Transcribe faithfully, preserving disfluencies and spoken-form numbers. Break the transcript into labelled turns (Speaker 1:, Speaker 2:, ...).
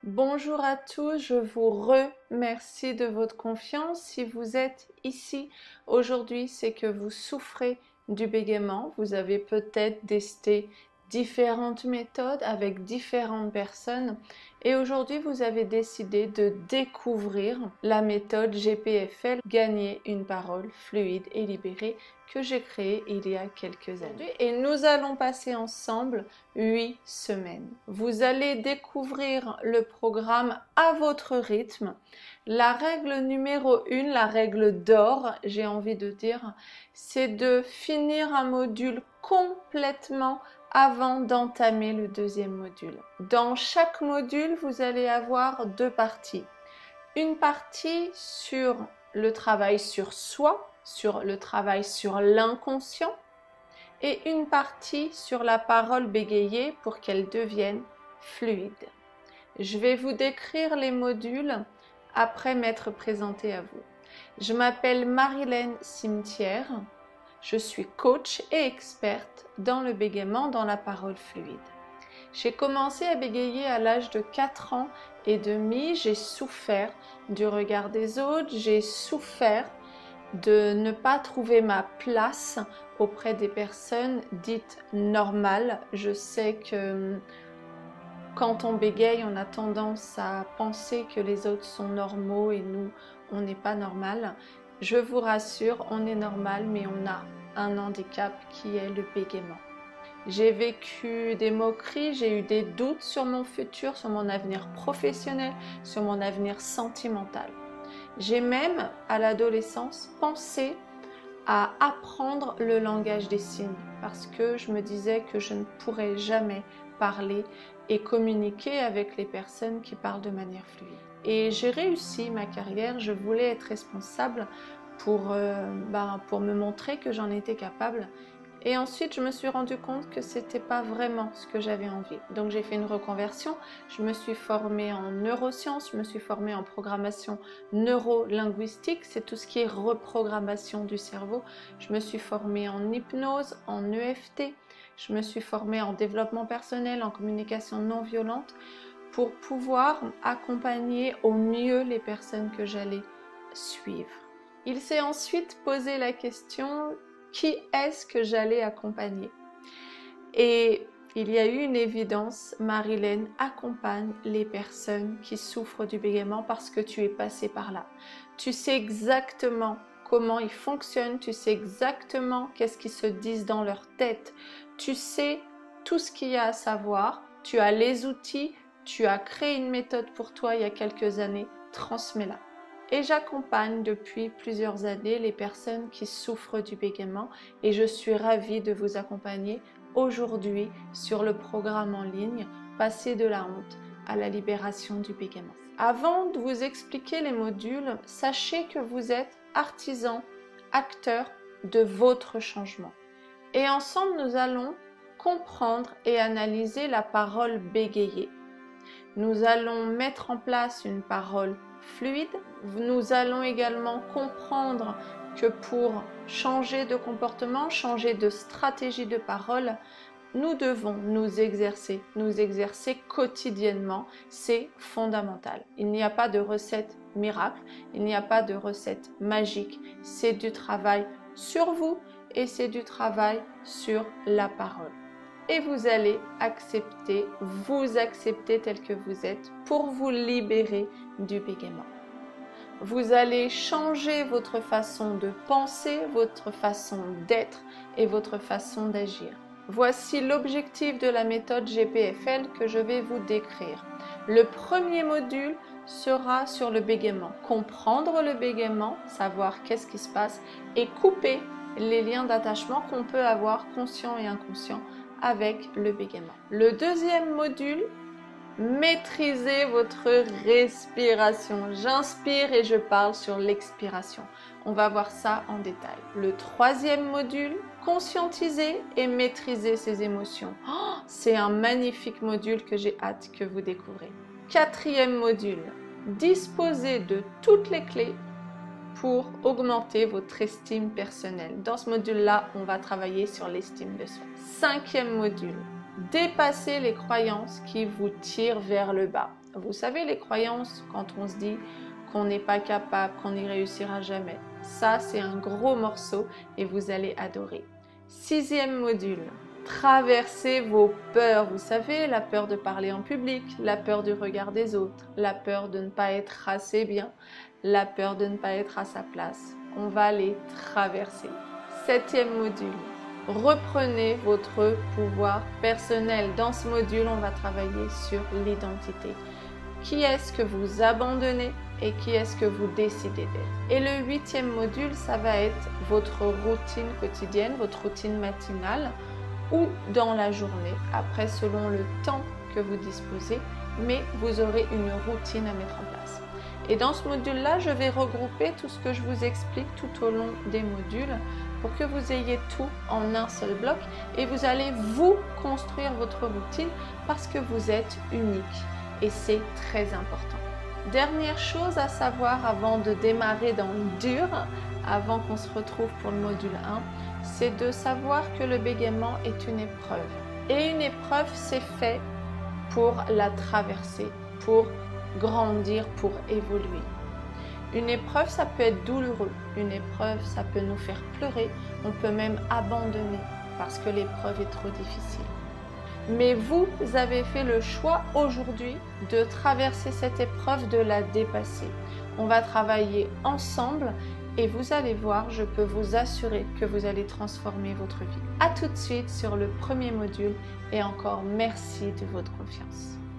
Speaker 1: Bonjour à tous, je vous remercie de votre confiance. Si vous êtes ici aujourd'hui, c'est que vous souffrez du bégaiement. Vous avez peut-être testé différentes méthodes avec différentes personnes et aujourd'hui vous avez décidé de découvrir la méthode G P F L, gagner une parole fluide et libérée, que j'ai créée il y a quelques années. Et nous allons passer ensemble huit semaines. Vous allez découvrir le programme à votre rythme. La règle numéro une, la règle d'or, j'ai envie de dire, c'est de finir un module complètement avant d'entamer le deuxième module. Dans chaque module, vous allez avoir deux parties. Une partie sur le travail sur soi, sur le travail sur l'inconscient, et une partie sur la parole bégayée pour qu'elle devienne fluide. Je vais vous décrire les modules après m'être présentée à vous. Je m'appelle Marilène Cimetière. Je suis coach et experte dans le bégaiement, dans la parole fluide. J'ai commencé à bégayer à l'âge de quatre ans et demi. J'ai souffert du regard des autres. J'ai souffert de ne pas trouver ma place auprès des personnes dites normales. Je sais que quand on bégaye, on a tendance à penser que les autres sont normaux et nous, on n'est pas normal. Je vous rassure, on est normal, mais on a un handicap qui est le bégaiement. J'ai vécu des moqueries, j'ai eu des doutes sur mon futur, sur mon avenir professionnel, sur mon avenir sentimental. J'ai même, à l'adolescence, pensé à apprendre le langage des signes parce que je me disais que je ne pourrais jamais parler et communiquer avec les personnes qui parlent de manière fluide. Et j'ai réussi ma carrière, je voulais être responsable pour, euh, ben, pour me montrer que j'en étais capable. Et ensuite, je me suis rendu compte que ce n'était pas vraiment ce que j'avais envie. Donc, j'ai fait une reconversion. Je me suis formée en neurosciences, je me suis formée en programmation neuro-linguistique. C'est tout ce qui est reprogrammation du cerveau. Je me suis formée en hypnose, en E F T. Je me suis formée en développement personnel, en communication non violente pour pouvoir accompagner au mieux les personnes que j'allais suivre. Il s'est ensuite posé la question: qui est-ce que j'allais accompagner? Et il y a eu une évidence, Marilène accompagne les personnes qui souffrent du bégaiement parce que tu es passé par là. Tu sais exactement comment ils fonctionnent, tu sais exactement qu'est-ce qu'ils se disent dans leur tête, tu sais tout ce qu'il y a à savoir, tu as les outils, tu as créé une méthode pour toi il y a quelques années, transmets-la. Et j'accompagne depuis plusieurs années les personnes qui souffrent du bégaiement et je suis ravie de vous accompagner aujourd'hui sur le programme en ligne Passer de la honte à la libération du bégaiement. Avant de vous expliquer les modules, sachez que vous êtes artisan, acteur de votre changement. Et ensemble, nous allons comprendre et analyser la parole bégayée. Nous allons mettre en place une parole fluide. Nous allons également comprendre que pour changer de comportement, changer de stratégie de parole, nous devons nous exercer, nous exercer quotidiennement. C'est fondamental. Il n'y a pas de recette miracle, il n'y a pas de recette magique. C'est du travail sur vous et c'est du travail sur la parole. Et vous allez accepter, vous accepter tel que vous êtes pour vous libérer du bégaiement. Vous allez changer votre façon de penser, votre façon d'être et votre façon d'agir. Voici l'objectif de la méthode G P F L que je vais vous décrire. Le premier module sera sur le bégaiement. Comprendre le bégaiement, savoir qu'est-ce qui se passe et couper les liens d'attachement qu'on peut avoir conscients et inconscients avec le bégaiement. Le deuxième module, maîtrisez votre respiration. J'inspire et je parle sur l'expiration. On va voir ça en détail. Le troisième module, conscientiser et maîtriser ses émotions. Oh, c'est un magnifique module que j'ai hâte que vous découvrez. Quatrième module, disposer de toutes les clés pour augmenter votre estime personnelle. Dans ce module-là, on va travailler sur l'estime de soi. Cinquième module, Dépassez les croyances qui vous tirent vers le bas. Vous savez, les croyances, quand on se dit qu'on n'est pas capable, qu'on n'y réussira jamais. Ça, c'est un gros morceau et vous allez adorer. Sixième module. Traversez vos peurs. Vous savez, la peur de parler en public, la peur du regard des autres, la peur de ne pas être assez bien, la peur de ne pas être à sa place. On va les traverser. Septième module. Reprenez votre pouvoir personnel. Dans ce module, on va travailler sur l'identité. Qui est-ce que vous abandonnez et qui est-ce que vous décidez d'être? Et le huitième module, ça va être votre routine quotidienne, votre routine matinale ou dans la journée, après selon le temps que vous disposez, mais vous aurez une routine à mettre en place. Et dans ce module-là, je vais regrouper tout ce que je vous explique tout au long des modules pour que vous ayez tout en un seul bloc et vous allez vous construire votre routine parce que vous êtes unique et c'est très important. Dernière chose à savoir avant de démarrer dans le dur, avant qu'on se retrouve pour le module un, c'est de savoir que le bégaiement est une épreuve. Et une épreuve, c'est fait pour la traverser, pour grandir, pour évoluer. Une épreuve, ça peut être douloureux. Une épreuve, ça peut nous faire pleurer. On peut même abandonner parce que l'épreuve est trop difficile. Mais vous avez fait le choix aujourd'hui de traverser cette épreuve, de la dépasser. On va travailler ensemble et vous allez voir, je peux vous assurer que vous allez transformer votre vie. À tout de suite sur le premier module et encore merci de votre confiance.